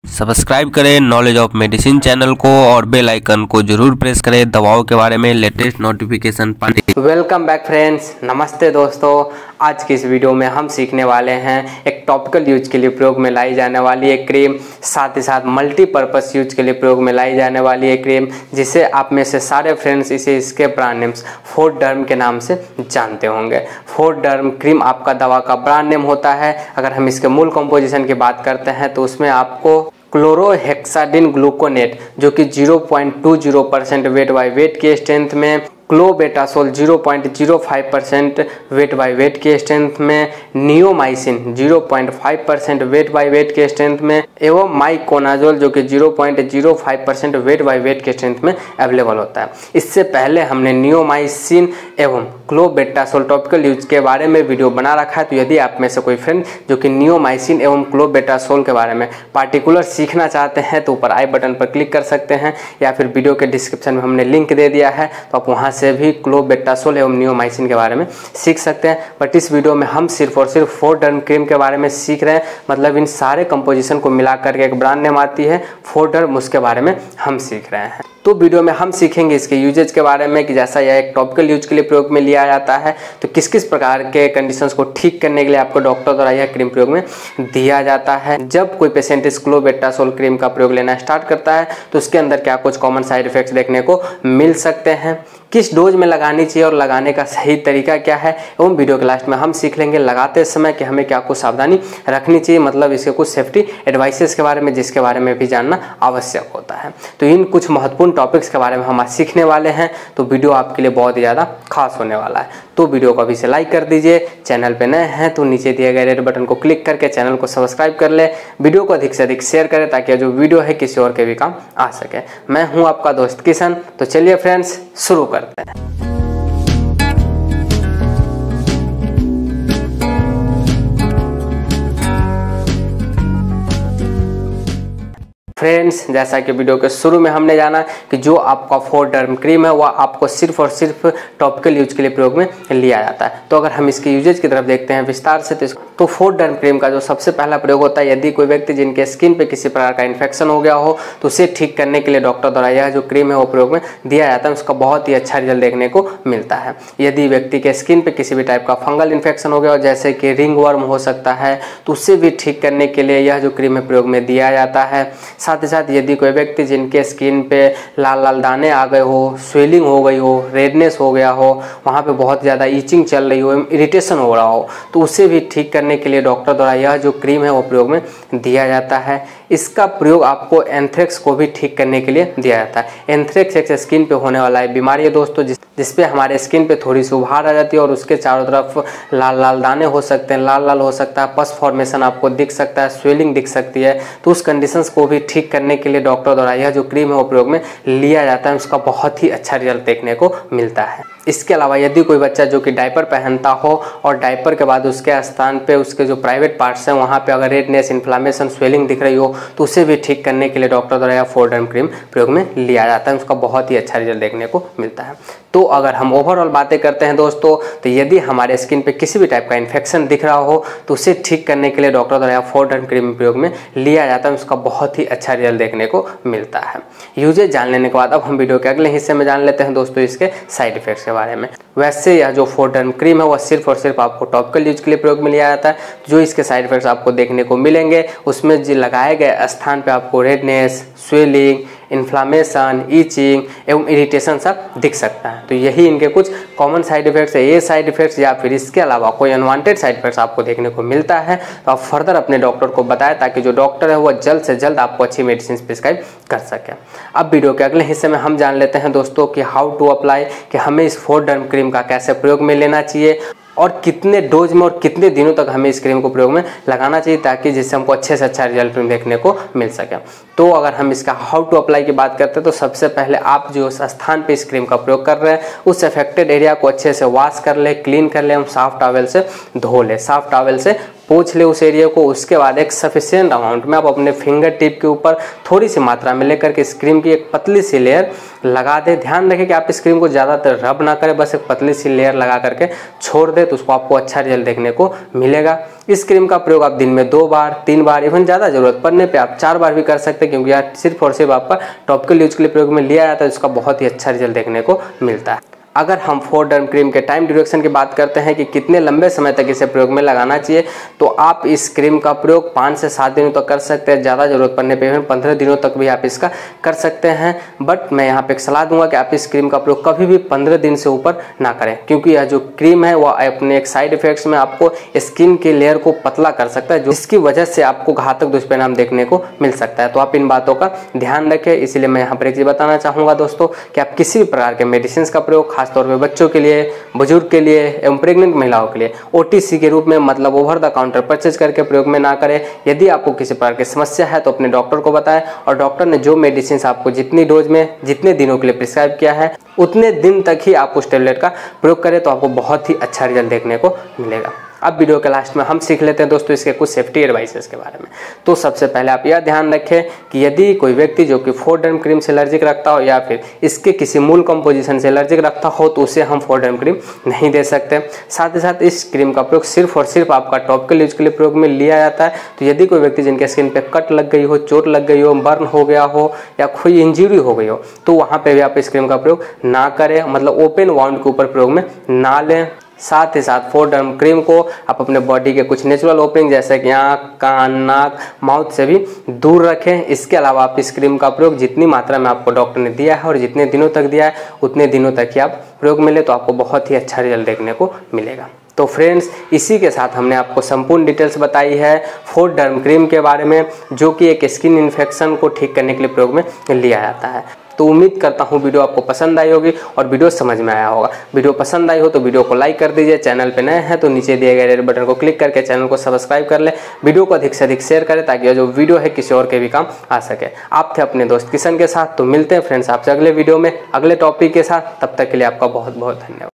Subscribe करें knowledge of medicine channel को और बेल आइकन को जरूर प्रेस करें दवाओं के बारे में लेटेस्ट नोटिफिकेशन पाने। वेलकम बैक फ्रेंड्स, नमस्ते दोस्तों। आज की इस वीडियो में हम सीखने वाले हैं एक टॉपिकल यूज के लिए प्रयोग में लाई जाने वाली एक क्रीम, साथ ही साथ मल्टीपर्पस यूज के लिए प्रयोग में लाई जाने वाली एक क्रीम, जिसे आप में से सारे फ्रेंड्स इसके ब्रांड नेम्स फोर्डर्म के नाम से जानते होंगे। फोर्डर्म क्रीम आपका दवा का ब्रांड नेम होता है। अगर हम इसके मूल कंपोजिशन की बात करते हैं तो उसमें आपको क्लोरोहेक्साडिन ग्लूकोनेट जो कि 0.20% वेट बाय वेट की स्ट्रेंथ में, क्लोबेटासोल 0.05% वेट बाय वेट के स्ट्रेंथ में, नियोमाइसिन 0.5% वेट बाय वेट के स्ट्रेंथ में एवं माइकोनाजोल जो कि 0.05% वेट बाय वेट के स्ट्रेंथ में अवेलेबल होता है। इससे पहले हमने नियोमाइसिन एवं क्लोबेटासोल टॉपिकल यूज के बारे में वीडियो बना रखा है। तो यदि आप में से कोई फ्रेंड जो कि नियोमाइसिन एवं क्लोबेटासोल के बारे में पार्टिकुलर सीखना चाहते हैं तो ऊपर आई बटन पर क्लिक कर सकते हैं, या फिर वीडियो के डिस्क्रिप्शन में हमने लिंक दे दिया है, तो आप वहाँ से भी क्लोबेटासोल एवं नियोमाइसिन के बारे में सीख सकते हैं। बट इस वीडियो में हम सिर्फ और सिर्फ फोर्डर्म क्रीम के बारे में सीख रहे हैं। मतलब इन सारे कंपोजिशन को मिलाकर के एक ब्रांड नेम आती है फोर्डर्म, उसके बारे में हम सीख रहे हैं। तो वीडियो में हम सीखेंगे इसके यूजेज के बारे में कि जैसा यह एक टॉपिकल यूज के लिए प्रयोग में लिया जाता है तो किस किस प्रकार के कंडीशंस को ठीक करने के लिए आपको डॉक्टर द्वारा यह क्रीम प्रयोग में दिया जाता है। जब कोई पेशेंट इस क्लोबेटासोल क्रीम का प्रयोग लेना स्टार्ट करता है तो उसके अंदर क्या कुछ कॉमन साइड इफेक्ट्स देखने को मिल सकते हैं, किस डोज में लगानी चाहिए और लगाने का सही तरीका क्या है, एवं वीडियो के लास्ट में हम सीख लेंगे लगाते समय कि हमें क्या कुछ सावधानी रखनी चाहिए, मतलब इसके कुछ सेफ्टी एडवाइसेस के बारे में जिसके बारे में भी जानना आवश्यक होता है। तो इन कुछ महत्वपूर्ण टॉपिक्स के बारे में हम आज सीखने वाले हैं। तो वीडियो आपके लिए बहुत ही ज़्यादा खास होने वाला है। तो वीडियो को अभी से लाइक कर दीजिए। चैनल पे नए हैं तो नीचे दिए गए रेड बटन को क्लिक करके चैनल को सब्सक्राइब कर ले। वीडियो को अधिक से अधिक शेयर करें ताकि जो वीडियो है किसी और के भी काम आ सके। मैं हूं आपका दोस्त किशन। तो चलिए फ्रेंड्स शुरू करते हैं। फ्रेंड्स, जैसा कि वीडियो के शुरू में हमने जाना कि जो आपका फोर्डर्म क्रीम है वह आपको सिर्फ और सिर्फ टॉपिकल यूज के लिए प्रयोग में लिया जाता है। तो अगर हम इसके यूजेज की तरफ देखते हैं विस्तार से तो फोर्डर्म क्रीम का जो सबसे पहला प्रयोग होता है, यदि कोई व्यक्ति जिनके स्किन पे किसी प्रकार का इन्फेक्शन हो गया हो तो उसे ठीक करने के लिए डॉक्टर द्वारा यह जो क्रीम है वो प्रयोग में दिया जाता है। उसका बहुत ही अच्छा रिजल्ट देखने को मिलता है। यदि व्यक्ति के स्किन पे किसी भी टाइप का फंगल इन्फेक्शन हो गया हो, जैसे कि रिंग वर्म हो सकता है, तो उससे भी ठीक करने के लिए यह जो क्रीम है प्रयोग में दिया जाता है। साथ ही साथ यदि कोई व्यक्ति जिनके स्किन पे लाल लाल दाने आ गए हो, स्वेलिंग हो गई हो, रेडनेस हो गया हो, वहाँ पे बहुत ज़्यादा ईचिंग चल रही हो, इरिटेशन हो रहा हो, तो उसे भी ठीक करने के लिए डॉक्टर द्वारा यह जो क्रीम है वो प्रयोग में दिया जाता है। इसका प्रयोग आपको एंथ्रेक्स को भी ठीक करने के लिए दिया जाता है। एंथ्रेक्स एक स्किन पे होने वाला है बीमारी है दोस्तों, जिसपे हमारे स्किन पे थोड़ी सी उभार आ जाती है और उसके चारों तरफ लाल लाल दाने हो सकते हैं, लाल लाल हो सकता है, पस फॉर्मेशन आपको दिख सकता है, स्वेलिंग दिख सकती है। तो उस कंडीशंस को भी ठीक करने के लिए डॉक्टर द्वारा यह जो क्रीम है वो प्रयोग में लिया जाता है। उसका बहुत ही अच्छा रिजल्ट देखने को मिलता है। इसके अलावा यदि कोई बच्चा जो कि डायपर पहनता हो और डायपर के बाद उसके स्थान पे उसके जो प्राइवेट पार्ट्स हैं वहाँ पे अगर रेडनेस, इन्फ्लामेशन, स्वेलिंग दिख रही हो तो उसे भी ठीक करने के लिए डॉक्टर द्वारा यह फोर्डर्म क्रीम प्रयोग में लिया जाता है। उसका बहुत ही अच्छा रिजल्ट देखने को मिलता है। तो अगर हम ओवरऑल बातें करते हैं दोस्तों, तो यदि हमारे स्किन पे किसी भी टाइप का इन्फेक्शन दिख रहा हो तो उसे ठीक करने के लिए डॉक्टर द्वारा यह फोर्डर्म क्रीम प्रयोग में लिया जाता है। उसका बहुत ही अच्छा रिजल्ट देखने को मिलता है। यूजेज जान लेने के बाद अब हम वीडियो के अगले हिस्से में जान लेते हैं दोस्तों इसके साइड इफेक्ट्स के बारे में। वैसे यह जो फोर्डर्म क्रीम है वह सिर्फ और सिर्फ आपको टॉपिकल यूज के लिए प्रयोग में लिया जाता है। जो इसके साइड इफेक्ट्स आपको देखने को मिलेंगे उसमें जो लगाए गए स्थान पे आपको रेडनेस, स्वेलिंग, इन्फ्लामेशन, ईचिंग एवं इरिटेशन सब दिख सकता है। तो यही इनके कुछ कॉमन साइड इफेक्ट्स है। ये साइड इफेक्ट्स या फिर इसके अलावा कोई अनवांटेड साइड इफेक्ट्स आपको देखने को मिलता है तो आप फर्दर अपने डॉक्टर को बताएं ताकि जो डॉक्टर है वह जल्द से जल्द आपको अच्छी मेडिसिन प्रिस्क्राइब कर सके। अब वीडियो के अगले हिस्से में हम जान लेते हैं दोस्तों कि हाउ टू अप्लाई, कि हमें इस फोर्डर्म क्रीम का कैसे प्रयोग में लेना चाहिए और कितने डोज में और कितने दिनों तक हमें इस क्रीम को प्रयोग में लगाना चाहिए ताकि जिससे हमको अच्छे से अच्छा रिजल्ट देखने को मिल सके। तो अगर हम इसका हाउ टू अप्लाई की बात करते हैं तो सबसे पहले आप जो उस स्थान पे इस क्रीम का प्रयोग कर रहे हैं उस अफेक्टेड एरिया को अच्छे से वॉश कर ले, क्लीन कर ले, हम साफ टॉवेल से धो ले, साफ टॉवेल से पोंछ ले उस एरिया को। उसके बाद एक सफिशिएंट अमाउंट में आप अपने फिंगर टिप के ऊपर थोड़ी सी मात्रा में लेकर के इस क्रीम की एक पतली सी लेयर लगा दे। ध्यान रखें कि आप इस क्रीम को ज़्यादातर रब ना करें, बस एक पतली सी लेयर लगा करके छोड़ दे, तो उसको आपको अच्छा रिजल्ट देखने को मिलेगा। इस क्रीम का प्रयोग आप दिन में 2 बार 3 बार, इवन ज़्यादा जरूरत पड़ने पे आप 4 बार भी कर सकते हैं, क्योंकि यार सिर्फ और सिर्फ आपका टॉपिकल यूज के लिए प्रयोग में लिया जाता है, इसका बहुत ही अच्छा रिजल्ट देखने को मिलता है। अगर हम 4 क्रीम के टाइम ड्यूरेशन की बात करते हैं कि कितने लंबे समय तक इसे प्रयोग में लगाना चाहिए, तो आप इस क्रीम का प्रयोग 5 से 7 दिनों तक कर सकते हैं। ज़्यादा जरूरत पड़ने पे 15 दिनों तक भी आप इसका कर सकते हैं। बट मैं यहाँ पे एक सलाह दूंगा कि आप इस क्रीम का प्रयोग कभी भी 15 दिन से ऊपर ना करें, क्योंकि यह जो क्रीम है वह अपने एक साइड इफेक्ट्स में आपको स्किन के लेयर को पतला कर सकता है, जिसकी वजह से आपको घातक दुष्परिणाम देखने को मिल सकता है। तो आप इन बातों का ध्यान रखें। इसीलिए मैं यहाँ पर एक चीज़ बताना चाहूँगा दोस्तों कि आप किसी भी प्रकार के मेडिसिन का प्रयोग खासतौर पर बच्चों के लिए, बुजुर्ग के लिए एवं प्रेग्नेंट महिलाओं के लिए ओटीसी के रूप में, मतलब ओवर द काउंटर परचेज करके प्रयोग में ना करें। यदि आपको किसी प्रकार की समस्या है तो अपने डॉक्टर को बताएं, और डॉक्टर ने जो मेडिसिन आपको जितनी डोज में जितने दिनों के लिए प्रिस्क्राइब किया है उतने दिन तक ही आप उस टेबलेट का प्रयोग करें, तो आपको बहुत ही अच्छा रिजल्ट देखने को मिलेगा। अब वीडियो के लास्ट में हम सीख लेते हैं दोस्तों इसके कुछ सेफ्टी एडवाइसेस के बारे में। तो सबसे पहले आप यह ध्यान रखें कि यदि कोई व्यक्ति जो कि 4 क्रीम से एलर्जिक रखता हो या फिर इसके किसी मूल कंपोजिशन से एलर्जिक रखता हो, तो उसे हम 4 क्रीम नहीं दे सकते। साथ ही साथ इस क्रीम का प्रयोग सिर्फ और सिर्फ आपका टॉपिकल यूज के लिए प्रयोग में लिया जाता है। तो यदि कोई व्यक्ति जिनके स्किन पे कट लग गई हो, चोट लग गई हो, बर्न हो गया हो या कोई इंजरी हो गई हो, तो वहाँ पे भी आप इस क्रीम का प्रयोग ना करें, मतलब ओपन वाउंड के ऊपर प्रयोग में ना लें। साथ ही साथ 4 क्रीम को आप अपने बॉडी के कुछ नेचुरल ओपनिंग जैसे कि आँख, कान, नाक, माउथ से भी दूर रखें। इसके अलावा आप इस क्रीम का प्रयोग जितनी मात्रा में आपको डॉक्टर ने दिया है और जितने दिनों तक दिया है उतने दिनों तक ही आप प्रयोग में ले, तो आपको बहुत ही अच्छा रिजल्ट देखने को मिलेगा। तो फ्रेंड्स, इसी के साथ हमने आपको संपूर्ण डिटेल्स बताई है 4 क्रीम के बारे में, जो कि एक स्किन इन्फेक्शन को ठीक करने के लिए प्रयोग में लिया जाता है। तो उम्मीद करता हूँ वीडियो आपको पसंद आई होगी और वीडियो समझ में आया होगा। वीडियो पसंद आई हो तो वीडियो को लाइक कर दीजिए। चैनल पे नए हैं तो नीचे दिए गए रेड बटन को क्लिक करके चैनल को सब्सक्राइब कर ले। वीडियो को अधिक से अधिक शेयर करें ताकि यह जो वीडियो है किसी और के भी काम आ सके। आप थे अपने दोस्त किशन के साथ। तो मिलते हैं फ्रेंड्स आपसे अगले वीडियो में अगले टॉपिक के साथ। तब तक के लिए आपका बहुत बहुत धन्यवाद।